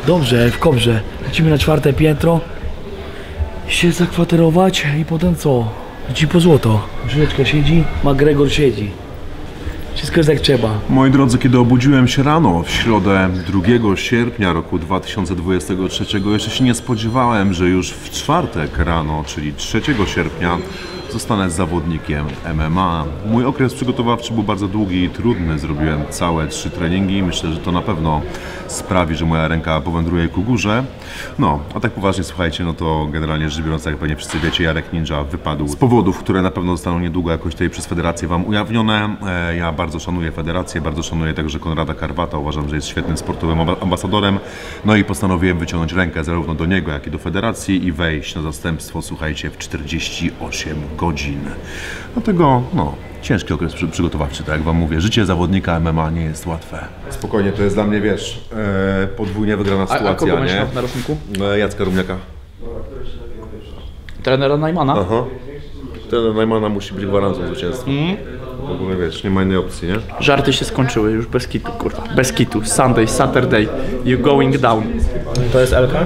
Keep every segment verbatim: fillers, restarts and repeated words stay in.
Dobrze, w Kobrze. Lecimy na czwarte piętro. Się zakwaterować i potem co? Lecimy po złoto. Żyleczka siedzi, McGregor siedzi. Wszystko jest jak trzeba. Moi drodzy, kiedy obudziłem się rano w środę drugiego sierpnia roku dwa tysiące dwudziestego trzeciego, jeszcze się nie spodziewałem, że już w czwartek rano, czyli trzeciego sierpnia, zostanę zawodnikiem M M A. Mój okres przygotowawczy był bardzo długi i trudny. Zrobiłem całe trzy treningi. Myślę, że to na pewno sprawi, że moja ręka powędruje ku górze. No, a tak poważnie, słuchajcie, no to generalnie rzecz biorąc, jak pewnie wszyscy wiecie, Jarek Ninja wypadł z powodów, które na pewno zostaną niedługo jakoś tutaj przez federację wam ujawnione. Ja bardzo szanuję federację, bardzo szanuję także Konrada Karwata. Uważam, że jest świetnym sportowym ambasadorem. No i postanowiłem wyciągnąć rękę zarówno do niego, jak i do federacji i wejść na zastępstwo, słuchajcie, w czterdzieści osiem godzin. Dlatego, no, ciężki okres przygotowawczy, tak jak wam mówię. Życie zawodnika M M A nie jest łatwe. Spokojnie, to jest dla mnie, wiesz, e, podwójnie wygrana sytuacja, a, a kogo nie? Na roczniku? E, Jacka Rumniaka. Trenera Najmana? Aha. Trener Najmana musi być gwarancją zwycięstwa. Mm. W ogóle wiesz, nie ma innej opcji, nie? Żarty się skończyły już bez kitu, kurwa. Bez kitu. Sunday, Saturday, you going down. To jest Elka?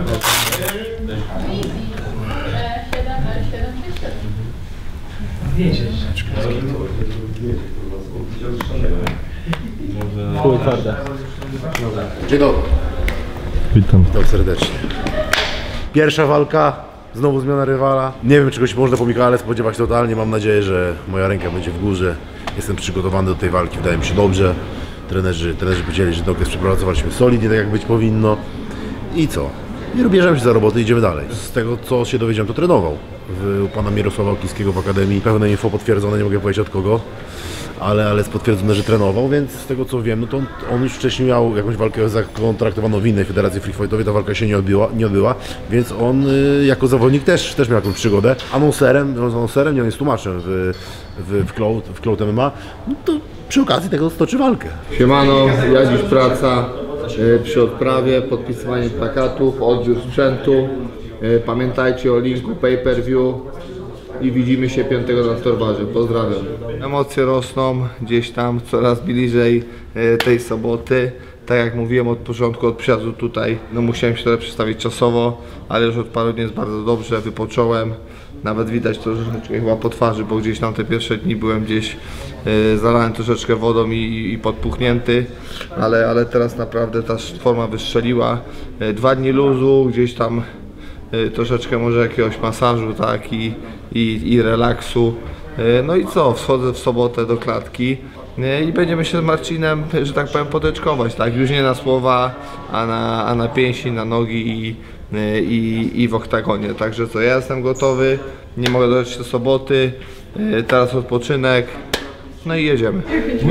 Chuj twarde. Dzień dobry. Witam. Witam serdecznie. Pierwsza walka, znowu zmiana rywala. Nie wiem, czego się można po Michale spodziewać totalnie. Mam nadzieję, że moja ręka będzie w górze. Jestem przygotowany do tej walki, wydaje mi się dobrze. Trenerzy, trenerzy powiedzieli, że ten okres przepracowaliśmy solidnie, tak jak być powinno. I co? I bierzemy się za robotę i idziemy dalej. Z tego, co się dowiedziałem, to trenował w, u pana Mirosława Okińskiego w Akademii. Pewne info potwierdzone, nie mogę powiedzieć od kogo, ale, ale jest potwierdzone, że trenował, więc z tego co wiem, no to on, on już wcześniej miał jakąś walkę zakontraktowaną w innej federacji free fightowej, ta walka się nie odbyła, nie odbyła, więc on y, jako zawodnik też, też miał jakąś przygodę. Anonserem, on jest anonserem, nie, on jest tłumaczem w, w, w, Cloud, w Cloud M M A, no to przy okazji tego stoczy walkę. Siemano, ja dziś praca przy odprawie, podpisywanie plakatów, odbiór sprzętu. Pamiętajcie o linku pay per view i widzimy się piątego na Torwarze. Pozdrawiam. Emocje rosną gdzieś tam coraz bliżej tej soboty. Tak jak mówiłem od początku, od przyjazdu tutaj, no musiałem się trochę przestawić czasowo, ale już od paru dni jest bardzo dobrze, wypocząłem. Nawet widać to troszeczkę chyba po twarzy, bo gdzieś tam te pierwsze dni byłem gdzieś yy, zalałem troszeczkę wodą i, i podpuchnięty, ale, ale teraz naprawdę ta forma wystrzeliła. Yy, dwa dni luzu, gdzieś tam yy, troszeczkę może jakiegoś masażu, tak, i, i, i relaksu. Yy, no i co, wchodzę w sobotę do klatki yy, i będziemy się z Marcinem, że tak powiem, poteczkować, tak, już nie na słowa, a na, a na pięści, na nogi i I, i w oktagonie, także co, ja jestem gotowy, nie mogę dojść do soboty, teraz odpoczynek, no i jedziemy.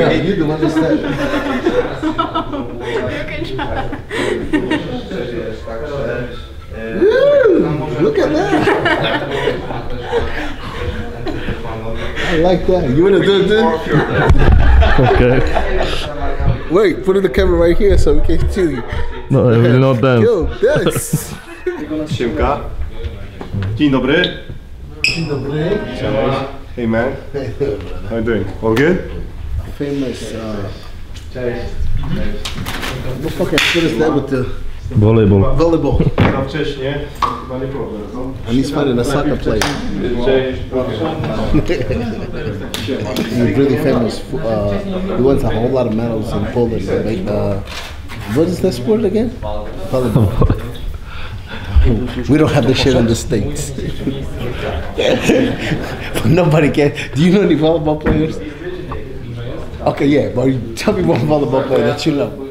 Look at that! I like that. You wanna do it, dude? Okay. Wait, put in the camera right here so we can see you. No, I will not dance. Yo, dance! Siemka. Dzień dobry. Dzień dobry. Hey man. How you doing? All good? Famous, uh... What fucking sport is that with the... Volleyball. Volleyball. Na wcześniej. Chyba nie problem. And he's fighting a soccer player. He's really famous. Uh, he wins a whole lot of medals in Poland. Like, uh, what is that sport again? Volleyball. We don't have this shit in the States. Nobody can. Do you know any volleyball players? Okay, yeah, but tell me one volleyball player that you know.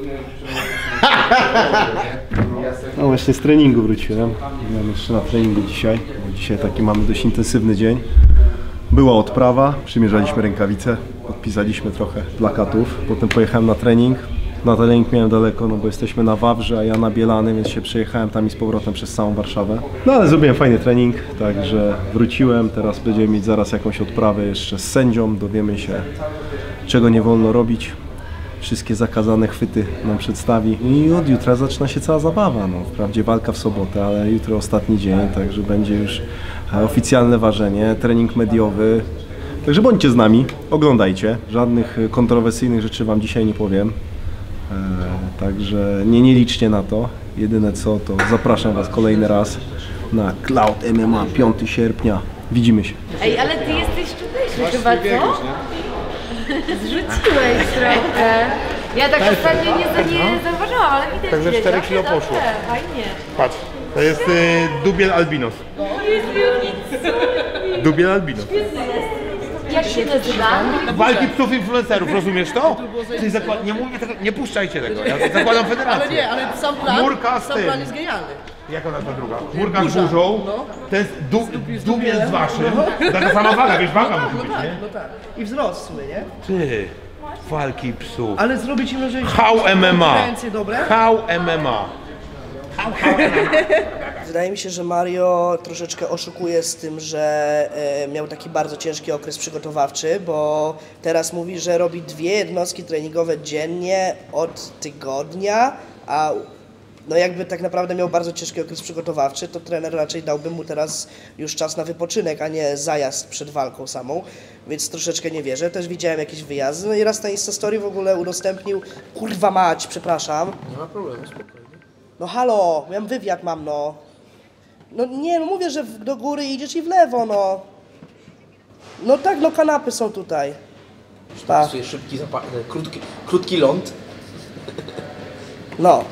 No właśnie z treningu wróciłem. Byłem jeszcze na treningu dzisiaj. Dzisiaj taki mamy dość intensywny dzień. Była odprawa, przymierzaliśmy rękawice, podpisaliśmy trochę plakatów. Potem pojechałem na trening. Na trening miałem daleko, no bo jesteśmy na Wawrze, a ja na Bielany, więc się przejechałem tam i z powrotem przez całą Warszawę. No ale zrobiłem fajny trening, także wróciłem. Teraz będziemy mieć zaraz jakąś odprawę jeszcze z sędzią. Dowiemy się, czego nie wolno robić. Wszystkie zakazane chwyty nam przedstawi i od jutra zaczyna się cała zabawa. No, wprawdzie walka w sobotę, ale jutro ostatni dzień, także będzie już oficjalne ważenie, trening mediowy. Także bądźcie z nami, oglądajcie. Żadnych kontrowersyjnych rzeczy wam dzisiaj nie powiem. E, także nie, nie liczcie na to. Jedyne co, to zapraszam Was kolejny raz na Cloud M M A piątego sierpnia. Widzimy się. Ej, ale ty jesteś tutejszy chyba, co? Zrzuciłeś trochę. Ja tak ostatnio nie, za- nie zauważyłam, ale widać. Także gdzieś. cztery Dobrze, kilo dobrze, poszło. Fajnie. Patrz, to jest y, dubiel albinos. Dubiel albinos. Jak się nazywa? Walki psów influencerów, rozumiesz to? Ty zakład... nie, mówię tego, nie puszczajcie tego, ja zakładam federację. Ale nie, ale sam plan, Murka z sam tym. plan jest genialny. Jaka nazwa druga? Murka z burzą, ten du, dubiel z waszym. Taka sama waga, wiesz, waga musi być, nie? No tak. I wzrost w sumie, nie? Ty, walki psów. Ale zrobić im lżejsze. How M M A. Konkurencje dobre. How M M A. Wydaje mi się, że Mario troszeczkę oszukuje z tym, że e, miał taki bardzo ciężki okres przygotowawczy, bo teraz mówi, że robi dwie jednostki treningowe dziennie od tygodnia, a no jakby tak naprawdę miał bardzo ciężki okres przygotowawczy, to trener raczej dałby mu teraz już czas na wypoczynek, a nie zajazd przed walką samą, więc troszeczkę nie wierzę. Też widziałem jakieś wyjazdy, no i raz na Instastory w ogóle udostępnił, kurwa mać, przepraszam. Nie ma problemu, spokojnie. No halo, ja wywiad mam, no. No nie, no mówię, że w, do góry idziesz i w lewo, no. No tak, no kanapy są tutaj. Tak. Szybki, zapa- krótki, krótki ląd. No.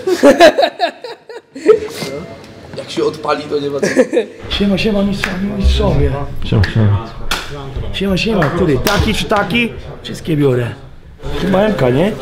Jak się odpali, to nie ma co. Siema, siema mistrzowie, mistrzowie. Siema, siema. Siema, siema, który? Taki czy taki? Wszystkie biorę. Chyba M K, nie?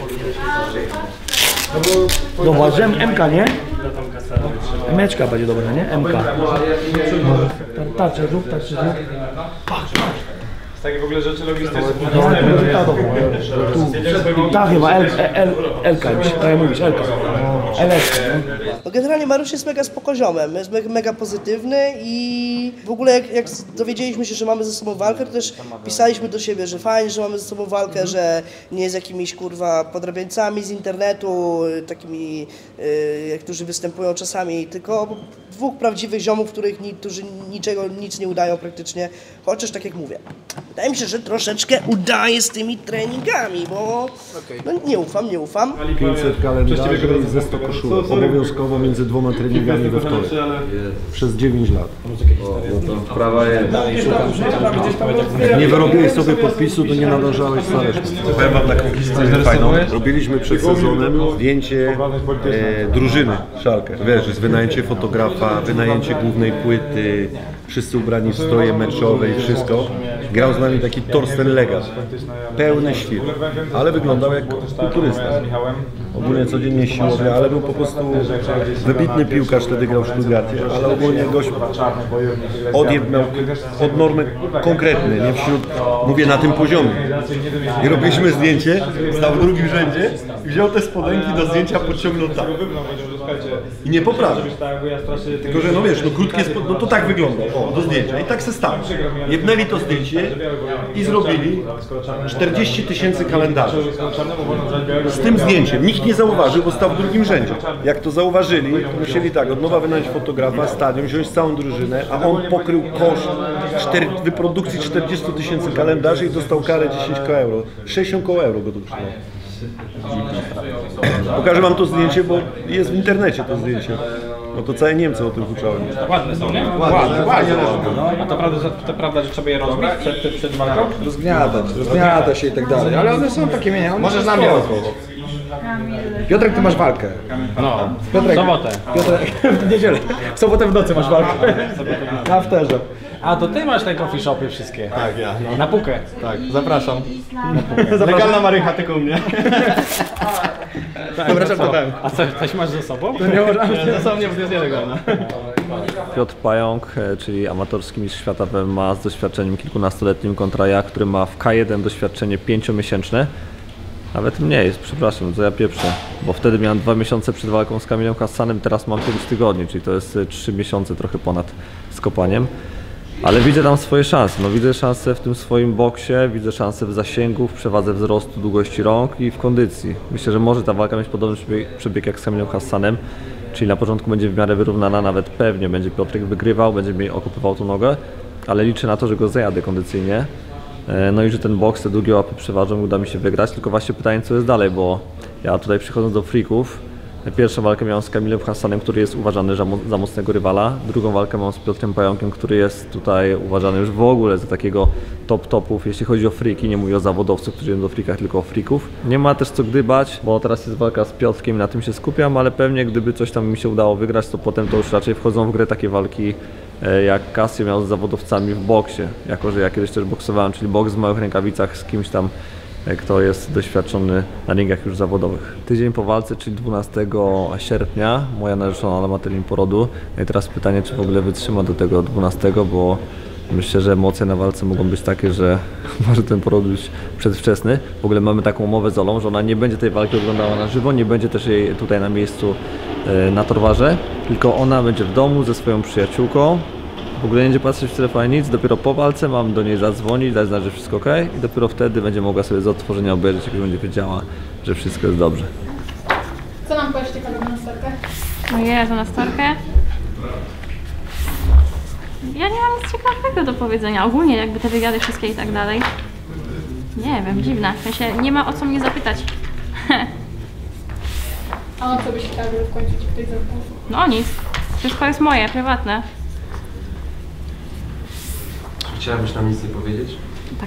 Dobra, że M K, nie? Emeczka będzie dobra, nie? M K. Tarczę rób, tarczę rób. Takie w ogóle rzeczy logistyczne. No, ta dobra. Tu, ta chyba, L, L, L K, tak jak mówisz, L K. L S, nie? No generalnie Mariusz jest mega spokoziomem, jest me- mega pozytywny i w ogóle jak, jak dowiedzieliśmy się, że mamy ze sobą walkę, to też pisaliśmy do siebie, że fajnie, że mamy ze sobą walkę, że nie z jakimiś kurwa podrabiańcami z internetu, takimi, yy, którzy występują czasami, tylko dwóch prawdziwych ziomów, których ni- którzy niczego, nic nie udają praktycznie, chociaż tak jak mówię, wydaje mi się, że troszeczkę udaje z tymi treningami, bo no, nie ufam, nie ufam. pięćset kalendarzy ze sto koszulek, obowiązkowo między dwoma treningami we wtorek. Przez dziewięć lat. Prawa jest. Nie wyrobiłeś sobie podpisu, to nie nadążałeś za resztę. Powiem wam taką historię fajną. Robiliśmy przed sezonem zdjęcie e, drużyny Szalkę. Wiesz, jest wynajęcie fotografa, wynajęcie głównej płyty, wszyscy ubrani w stroje meczowe i wszystko. Grał z nami taki Torsten Legat. Pełny świr, ale wyglądał jak kulturysta. Ogólnie codziennie siłownia, ale był po prostu wybitny piłkarz, wtedy grał w Stuttgarcie, ale ogólnie gość odjeb miał od normy konkretny, nie wśród, mówię na tym poziomie. I robiliśmy zdjęcie, stał w drugim rzędzie i wziął te spodenki do zdjęcia, podciągnął tak. I nie poprawił. Tylko, że no wiesz, no krótkie spod... no to tak wygląda, o, do zdjęcia. I tak se stało. Jebnęli to zdjęcie i zrobili czterdzieści tysięcy kalendarzy. Z tym zdjęciem. Nikt nie zauważył, bo stał w drugim rzędzie. Jak to zauważyli, to musieli tak, od nowa wynająć fotografa, stadion, wziąć całą drużynę, a on pokrył koszt cztery, wyprodukcji czterdzieści tysięcy kalendarzy i dostał karę dziesięć koła euro. sześćdziesiąt koła euro go to przyszło. Pokażę wam to zdjęcie, bo jest w internecie to zdjęcie. No to całe Niemcy o tym huczały. Ładne są, nie? Ładne, ładne, ładne. A to prawda, że, to prawda, że trzeba je rozbić przed, przed walką? Rozgniata, rozgniata się i tak dalej, ale one są takie mienia. Możesz na mnie odpowiedzieć. Piotrek, ty masz walkę. No, Piotrek, w sobotę. Piotrek, w niedzielę. W sobotę w nocy masz walkę. Na afterze. A to ty masz te coffee shopy wszystkie? Tak, ja. No. Na pukę? Tak, zapraszam. Zapraszam. Legalna marycha tylko u mnie. Tak, Dobra, no co? żartowałem. A co, coś masz ze sobą? To nie możemy, ze sobą nie, bo to jest nielegalne. Piotr Pająk, e, czyli amatorski mistrz świata w M M A z doświadczeniem kilkunastoletnim kontra ja, który ma w K jeden doświadczenie pięciomiesięczne. Nawet mniej, przepraszam, co ja pieprzę, bo wtedy miałem dwa miesiące przed walką z Kamilem Hassanem, teraz mam pięć tygodni, czyli to jest trzy miesiące trochę ponad z kopaniem. Ale widzę tam swoje szanse, no widzę szansę w tym swoim boksie, widzę szansę w zasięgu, w przewadze wzrostu, długości rąk i w kondycji. Myślę, że może ta walka mieć podobny przebieg, przebieg jak z Kamilem Hassanem, czyli na początku będzie w miarę wyrównana, nawet pewnie będzie Piotrek wygrywał, będzie mi okupywał tą nogę, ale liczę na to, że go zajadę kondycyjnie. No i że ten boks, te długie łapy przeważą, uda mi się wygrać, tylko właśnie pytanie, co jest dalej, bo Ja tutaj przychodząc do freaków, pierwszą walkę miałem z Kamilem Hassanem, który jest uważany za, mo za mocnego rywala. Drugą walkę mam z Piotrem Pająkiem, który jest tutaj uważany już w ogóle za takiego top topów, jeśli chodzi o freaki. Nie mówię o zawodowców, którzy idą do freakach, tylko o freaków. Nie ma też co gdybać, bo teraz jest walka z Piotrkiem i na tym się skupiam, ale pewnie gdyby coś tam mi się udało wygrać, to potem to już raczej wchodzą w grę takie walki, jak Casio miał z zawodowcami w boksie, jako że ja kiedyś też boksowałem, czyli boks w małych rękawicach z kimś tam, kto jest doświadczony na ringach już zawodowych. Tydzień po walce, czyli dwunastego sierpnia, moja narzeczona ma termin porodu. I teraz pytanie, czy w ogóle wytrzyma do tego dwunastego, bo myślę, że emocje na walce mogą być takie, że może ten poród być przedwczesny. W ogóle mamy taką umowę z Olą, że ona nie będzie tej walki oglądała na żywo, nie będzie też jej tutaj na miejscu na Torwarze, tylko ona będzie w domu ze swoją przyjaciółką. W ogóle nie będzie patrzeć w telefonie nic, dopiero po walce mam do niej zadzwonić, dać znać, że wszystko ok i dopiero wtedy będzie mogła sobie z odtworzenia obejrzeć, jak już będzie wiedziała, że wszystko jest dobrze. Co nam powiesz ciekawego na storkę? O Jezu, na storkę? Ja nie mam nic ciekawego do powiedzenia. Ogólnie jakby te wywiady wszystkie i tak dalej. Nie wiem, dziwne. W sensie nie ma o co mnie zapytać. A o co byś chciała, żeby w końcu ci ktoś zapytał? No nic. Wszystko jest moje, prywatne. Chciałabyś nam nic nie powiedzieć? Tak.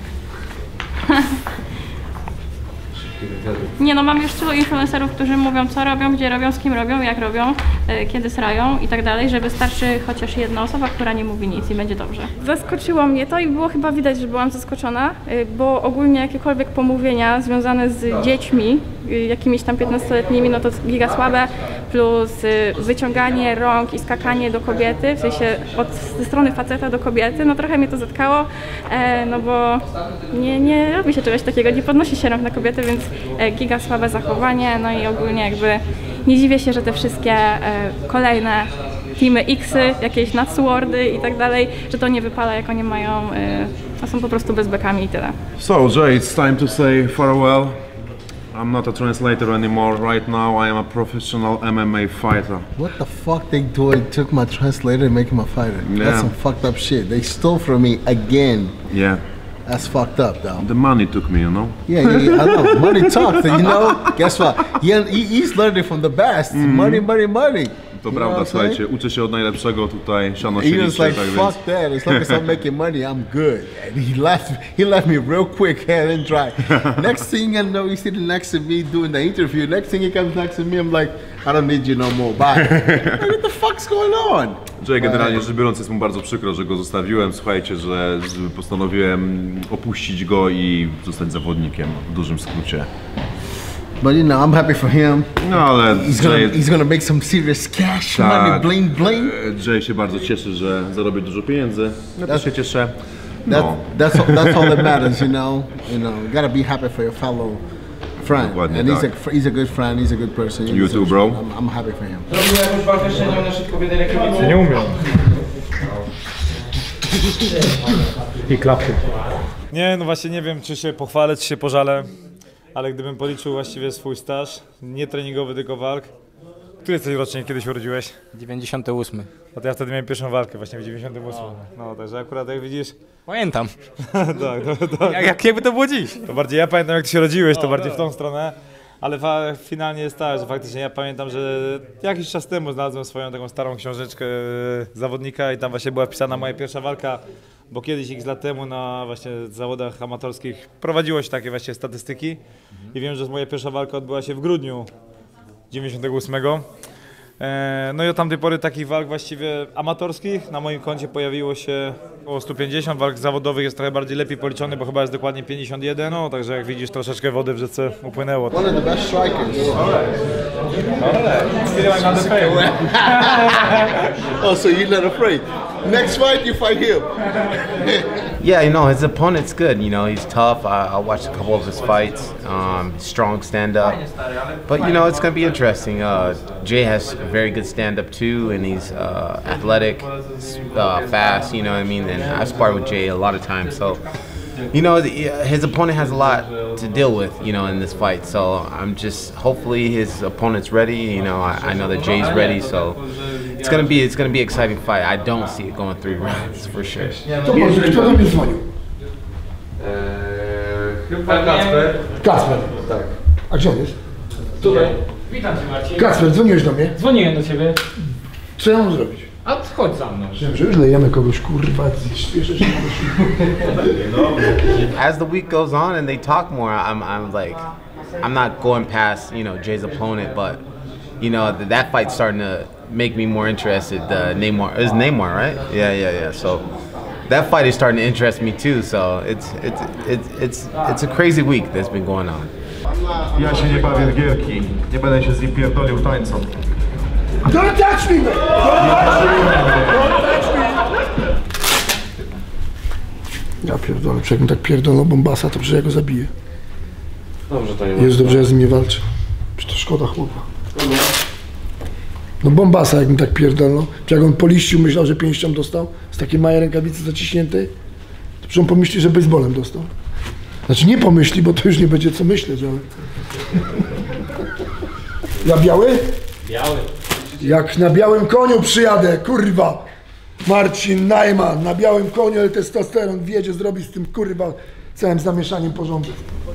Szybkie wywiady. Nie no, mam już tylu influencerów, którzy mówią co robią, gdzie robią, z kim robią, jak robią, yy, kiedy srają i tak dalej, że wystarczy chociaż jedna osoba, która nie mówi nic i będzie dobrze. Zaskoczyło mnie to i było chyba widać, że byłam zaskoczona, yy, bo ogólnie jakiekolwiek pomówienia związane z dziećmi, yy, jakimiś tam piętnastoletnimi, no to giga słabe, plus yy, wyciąganie rąk i skakanie do kobiety, w sensie od ze strony faceta do kobiety, no trochę mnie to zatkało, yy, no bo nie, nie robi się czegoś takiego, nie podnosi się rąk na kobiety, więc yy, giga słabe zachowanie, no i ogólnie jakby nie dziwię się, że te wszystkie e, kolejne teamy X-y, jakieś Natswordy i tak dalej, że to nie wypala, jak oni mają, e, a są po prostu bezbekami i tyle. So Jay, it's time to say farewell. I'm not a translator anymore. Right now I am a professional M M A fighter. What the fuck they doing? Took my translator and make him a fighter. Yeah. That's some fucked up shit. They stole from me again. Yeah. That's fucked up, though. The money took me, you know? Yeah, yeah, yeah, I know. Money talks, you know? Guess what? He, he, he's learning from the best. Mm. Money, money, money. To you prawda, słuchajcie, uczę się od najlepszego tutaj, siano się He was liczy, like, tak fuck więc... that, as long as I'm making money, I'm good. And he left, he left me real quick, hand and dry. Next thing I know, he's sitting next to me doing the interview. Next thing he comes next to me, I'm like, I don't need you no more, bye. Like, what the fuck's going on? Jay, generalnie rzecz biorąc, jest mu bardzo przykro, że go zostawiłem. Słuchajcie, że postanowiłem opuścić go i zostać zawodnikiem, w dużym skrócie. But you know, I'm happy for him. No ale he's gonna, Jay, he's gonna make some serious cash, tak, money, bling bling. Jay się bardzo cieszy, że zarobi dużo pieniędzy. Ja też się cieszę. No. That, that's, all, that's all that matters, you know. You know, you gotta be happy for your fellow friend. Dokładnie and he's tak. a he's a good friend. He's a good person. You too, bro. I'm, I'm happy for him. Robił jakąś walkę średnią na szybko w jednej rękawicy? Nie umiem. I klapy. Nie, no właśnie nie wiem, czy się pochwalę, czy się pożalę, ale gdybym policzył właściwie swój staż, nie treningowy, tylko walk. Który jesteś rocznik, kiedy się urodziłeś? dziewięćdziesiąty ósmy. No to ja wtedy miałem pierwszą walkę właśnie w dziewięćdziesiątym ósmym. No, no także akurat jak widzisz... Pamiętam. tak, no, to, jak, jak jakby to było dziś. To bardziej ja pamiętam, jak ty się rodziłeś, to bardziej w tą stronę. Ale fa finalnie jest tak, że faktycznie ja pamiętam, że jakiś czas temu znalazłem swoją taką starą książeczkę zawodnika i tam właśnie była wpisana moja pierwsza walka, bo kiedyś x lat temu na właśnie zawodach amatorskich prowadziło się takie właśnie statystyki i wiem, że moja pierwsza walka odbyła się w grudniu dziewięćdziesiątego ósmego. No i od tamtej pory takich walk właściwie amatorskich na moim koncie pojawiło się około sto pięćdziesiąt, walk zawodowych jest trochę bardziej lepiej policzony, bo chyba jest dokładnie pięćdziesiąt jeden, no także jak widzisz troszeczkę wody w rzece upłynęło. One of the best strikers. Oh, so you're not afraid. Next fight, you fight him. Yeah, you know, his opponent's good. You know, he's tough. I, I watched a couple of his fights. Um, strong stand-up. But, you know, it's going to be interesting. Uh, Jay has a very good stand-up, too, and he's uh, athletic, uh, fast, you know what I mean? And I've sparred with Jay a lot of times, so... You know, the, his opponent has a lot to deal with, you know, in this fight. So I'm just, hopefully his opponent's ready. You know, I, I know that Jay's ready, so it's gonna be, it's gonna be an exciting fight. I don't see it going three rounds for sure. Kto do mnie dzwonił? Chyba Kacper. Kacper. Tak. A gdzie on jest? Tutaj. Witam cię, Marcin. Kacper, dzwoniłeś do mnie? Dzwoniłem do ciebie. Co ja mam zrobić? A chodź za mną. Myślałem, że już lejemy kogoś, kurwa, śpieszę się. As the week goes on and they talk more, I'm, I'm like, I'm not going past, you know, Jay's opponent, but, you know, th that fight's starting to make me more interested. Uh, Neymar, is Neymar, right? Yeah, yeah, yeah. So that fight is starting to interest me too. So it's, it's, it's, it's, it's a crazy week that's been going on. Ja się nie bawię w gierki. Nie będę się z nim pierdolił tańcą. Don't touch me, man! Don't touch me! Ja pierdolę, jakbym tak pierdolę Bombasa, to przecież ja go zabiję. Dobrze, to nie Jest dobrze, ja z nim nie walczę. Przecież to szkoda chłopa. No Bombasa jakbym tak pierdolno, czy jak on po liściu myślał, że pięścią dostał, z takiej małej rękawicy zaciśniętej, to przecież on pomyśli, że baseballem dostał. Znaczy nie pomyśli, bo to już nie będzie co myśleć, ale... Ja biały? Biały. Jak na białym koniu przyjadę, kurwa! Marcin Najman, na białym koniu, ale testosteron wjedzie, zrobi z tym, kurwa, całym zamieszaniem porządek.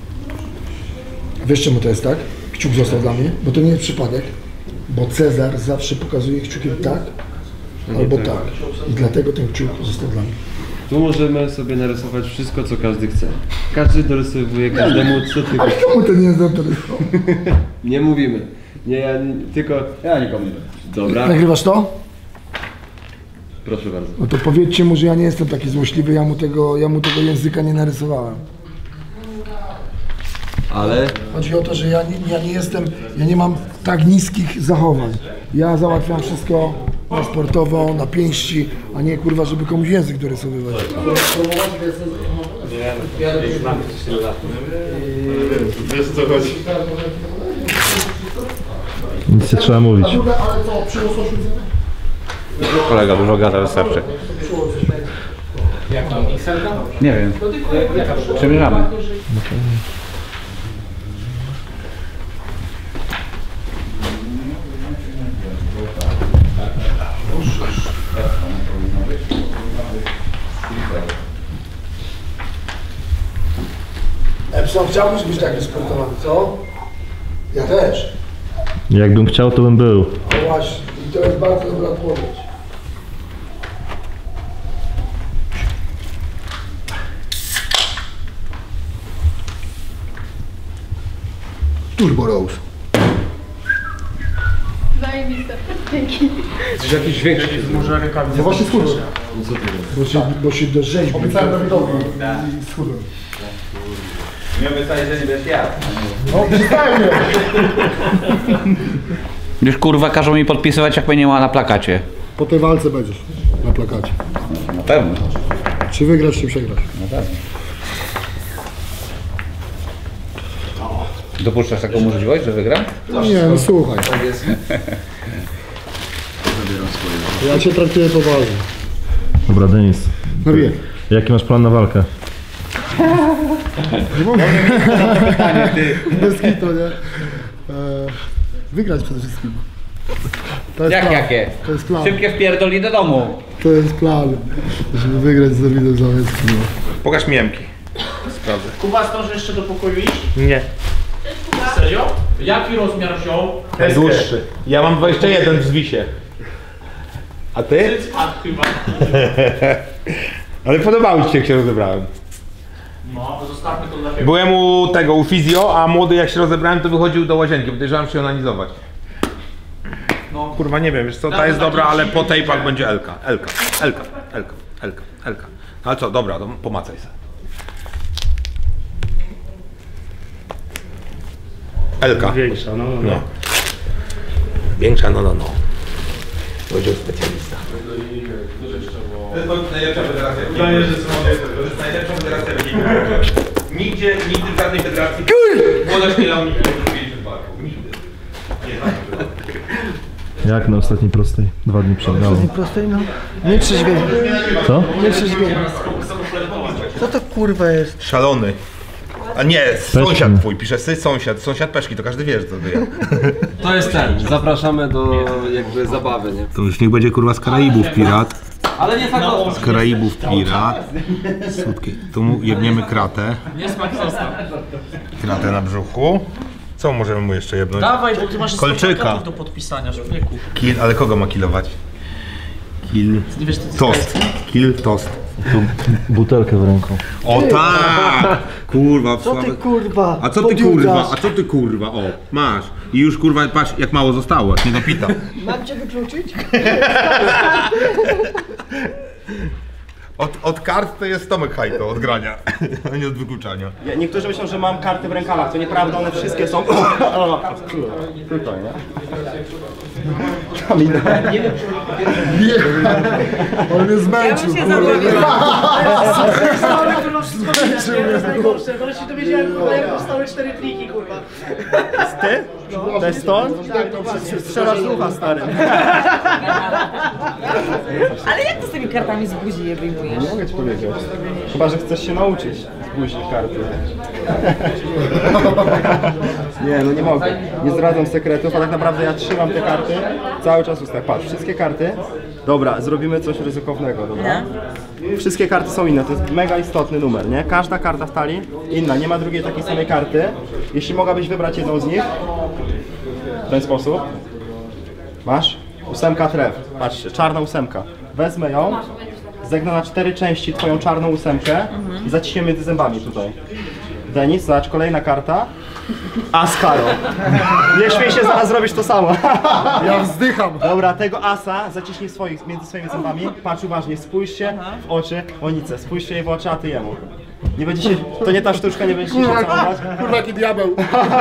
Wiesz czemu to jest tak? Kciuk został dla mnie, bo to nie jest przypadek, bo Cezar zawsze pokazuje kciukiem tak, albo tak. I dlatego ten kciuk został dla mnie. Tu możemy sobie narysować wszystko, co każdy chce. Każdy dorysowuje każdemu, co tylko. Ale komu to nie jest dorysował? Nie mówimy. Nie, ja nie, tylko... Ja nikomu nie. Dobra. Nagrywasz to? Proszę bardzo. No to powiedzcie mu, że ja nie jestem taki złośliwy, ja mu tego, ja mu tego języka nie narysowałem. Ale... Chodzi o to, że ja nie, ja nie jestem, ja nie mam tak niskich zachowań. Ja załatwiam wszystko na sportowo, na pięści, a nie kurwa, żeby komuś język dorysowywać. Wiesz co chodzi? Nic nie trzeba mówić. Ale co, przyniosło oświecenie? Kolega dużo gada, wystarczy. Jak tam Xelka? Nie wiem. Przemierzamy. Epson, chciałbyś być taki sportowany, co? Ja też. Jakbym chciał, to bym był. No właśnie, i to jest bardzo dobra odpowiedź. Turbo Rose. Zajebiste. Dzięki. Coś jakiś większy. Może rękawice. No właśnie schudłem. Bo się, bo się do rzeźbi. Obiecałem Dawidowi i schudłem. Nie obiecałeś, że nie będziesz jadł. No, przestań mnie! Już kurwa każą mi podpisywać, jak mnie nie ma na plakacie. Po tej walce będziesz na plakacie. Na pewno. Czy wygrasz, czy przegrasz? Na pewno. Dopuszczasz taką możliwość, że wygram? No nie, no słuchaj. Ja cię traktuję poważnie. Dobra, Denis. No wiem. Jaki masz plan na walkę? Pytanie, ty. Bez kitu, nie? E, wygrać przede wszystkim. To jest Jak plan. jakie? To jest plan. Szybkie wpierdoli do domu. To jest plan, żeby wygrać z Dawidem Załęckim. Pokaż mi jemki. Sprawdzę. Kuba, zdąży jeszcze do pokoju iść? Nie. Serio? Jaki rozmiar wziął? Dłuższy. Ja mam dwadzieścia jeden w zwisie. A ty? A chyba. Ale podobały ci się, jak się rozebrałem. No, zostawmy to dla ciebie. Byłem u tego, u fizjo, a młody jak się rozebrałem, to wychodził do łazienki, podejrzewam się onanizować. No. Kurwa, nie wiem, wiesz co, ta jest dobra, ale po tejpach będzie Elka. Elka, Elka, Elka, Elka, Elka. Ale co, dobra, to pomacaj se. Elka. Większa, no, no. No. Większa, no, no, no. Powiedział specjalista. To jest najlepsza federacja. To jest najlepsza federacja w Ligii. Nigdzie, nigdy w żadnej federacji młodość nie dał nigdy przed walką. Nigdy. Nie Jak na ostatniej prostej? Dwa dni przed galą. Prostej, no. Nie trzeźwieje. Co? Nie trzeźwieje. Co to kurwa jest? Szalony. A nie, sąsiad twój, pisze sy sąsiad, sąsiad Peszki, to każdy wie, że to wie. To jest ten. Zapraszamy do jakby zabawy, nie? To już niech będzie kurwa z Karaibów pirat. Ale nie tak no. Z Karaibów pirat. Słodkie. Tu mu jebniemy kratę. Nie smak został. Kratę na brzuchu. Co możemy mu jeszcze jebnąć? Dawaj, bo ty masz Kolczyka. do podpisania, człowieku. Kill, ale kogo ma killować? Kill. Nie wiesz, co to Tost. Kill, tost. Tu butelkę w ręku. O tak! Kurwa, Co ty, kurwa? A co ty kurwa? A co ty kurwa? O, masz. I już kurwa, patrz jak mało zostało, nie dopita. Mam cię wykluczyć? Od, od kart to jest Tomek Hajto, od grania, a nie od wykluczania. Ja, niektórzy myślą, że mam karty w rękawach, to nieprawda, one wszystkie są... Tutaj, nie? Kamina. On mnie zmęczył. Ja bym się dowiedziałem, kurwa, jak powstały cztery triki, kurwa. Ty? To jest to? Strzelasz ducha, stary. Ale jak ty z tymi kartami z buzi je wyjmujesz? Nie mogę ci powiedzieć. Chyba że chcesz się nauczyć z buzi karty. Nie, no nie mogę. Nie zdradzam sekretów, a tak naprawdę ja trzymam te karty cały czas w ustach. Patrz, wszystkie karty. Dobra, zrobimy coś ryzykownego, dobra? Wszystkie karty są inne, to jest mega istotny numer, nie? Każda karta w talii inna, nie ma drugiej takiej samej karty. Jeśli mogłabyś wybrać jedną z nich, w ten sposób. Masz? Ósemka tref. Patrzcie, czarna ósemka. Wezmę ją, zegnę na cztery części twoją czarną ósemkę i zaciśniemy między zębami tutaj. Denis, zobacz, kolejna karta. As karo. Nie śmiej się, zaraz zrobisz to samo. Ja wzdycham. Dobra, tego asa zaciśnij swoich, między swoimi zębami. Patrz uważnie, spójrz się w oczy Monice. Spójrz się jej w oczy, a ty jemu. Nie będzie się, to nie ta sztuczka, nie będzie się całować. Kurwa, jaki diabeł.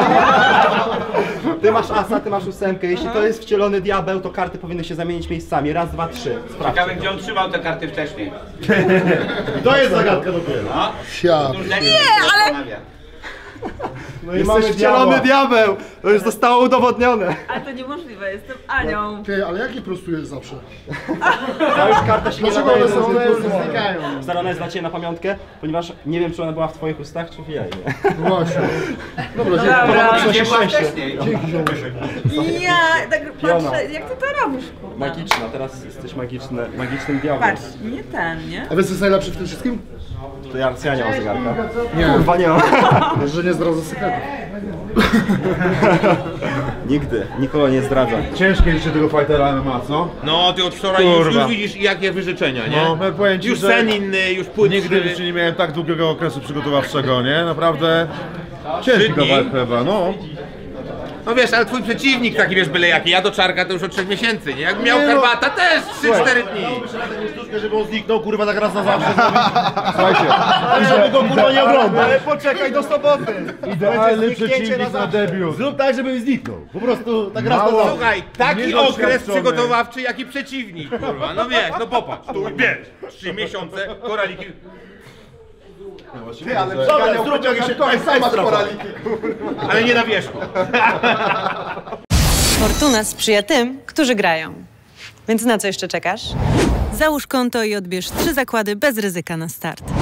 Ty masz asa, ty masz ósemkę. Jeśli to jest wcielony diabeł, to karty powinny się zamienić miejscami. Raz, dwa, trzy. Sprawdźcie. Ciekawe, gdzie on trzymał te karty wcześniej. To jest zagadka dopiero. Ja. Nie, ale... No i mamy wcielony diabeł! To już zostało udowodnione. Ale to niemożliwe, jestem Anią. Ty, ale jakie prostujesz zawsze? Ta już karta się nie Dlaczego nadaje one do są znikają? znikają? Stara, ona jest dla ciebie na pamiątkę, ponieważ nie wiem, czy ona była w twoich ustach, czy w jej, nie? Właśnie. Dobra, No dzięki. dobra. Przynosi szczęście. Dzięki, ziomek. Ja tak Fiona. patrzę, jak ty to robisz, kurwa? Magiczna, teraz jesteś magiczny, magicznym diabłem. Patrz, nie ten, nie? A wiesz, co jest najlepsze w tym wszystkim? To ja, ja nie mam zegarka. Nie. Kurwa, nie mam. Że nie zdradzę sekretów. Nigdy, nikogo nie zdradzam. Ciężkie życie tego fightera M M A, co? No, ty od wczoraj już, już widzisz jakie wyrzeczenia, nie? No, ja powiem ci, już że sen inny, już płynny. Nigdy w życiu nie miałem tak długiego okresu przygotowawczego, nie? Naprawdę ciężki kawałek chleba, no. No wiesz, ale twój przeciwnik taki, wiesz, byle jaki, ja do Czarka to już od trzech miesięcy, nie? Jak miał Nie no. herbata też trzy cztery dni. Sztuczkę, żeby on zniknął, kurwa, tak raz na zawsze. Słuchajcie, i żeby go kurwa nie oglądał. Ale poczekaj do soboty. Idealny przeciwnik na debiut. Zrób tak, żeby mi zniknął. Po prostu tak raz na zawsze. Słuchaj, taki Niedoświadczony. okres przygotowawczy, jak i przeciwnik, kurwa. No wiesz, no popatrz, tu wiesz, trzy miesiące, koraliki. Ty, ale dobra, zrób jakieś tutaj sama koraliki, kurwa. Ale nie na wierzchu. Fortuna sprzyja tym, którzy grają. Więc na co jeszcze czekasz? Załóż konto i odbierz trzy zakłady bez ryzyka na start.